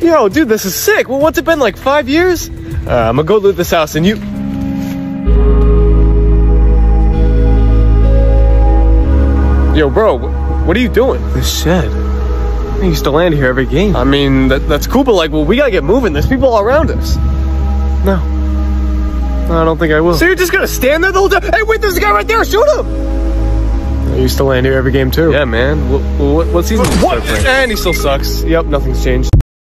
Yo, dude, this is sick. Well, what's it been, like 5 years? I'm gonna go loot this house and you... Yo, bro, what are you doing? This shed. I used to land here every game. I mean, that's cool, but like, well, we gotta get moving. There's people all around us. No, I don't think I will. So you're just gonna stand there the whole time? Hey, wait, there's a guy right there. Shoot him. I used to land here every game too. Yeah, man. What season? What? And he still sucks. Yep, nothing's changed.